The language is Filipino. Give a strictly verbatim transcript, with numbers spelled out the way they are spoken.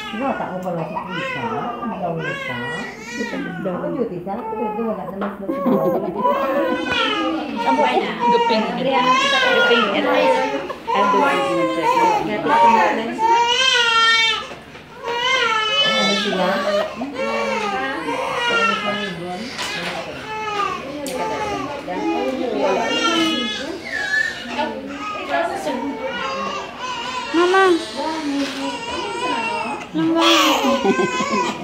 Bata mo pala si Tisa. Ang daw na siya. Ako yung Tisa. Ito wala na mas mas. Amo na. Guping. Guping. Ito ay. Ang duwan in check. Ngati ko na lang. Ano sila? Mama. Langga.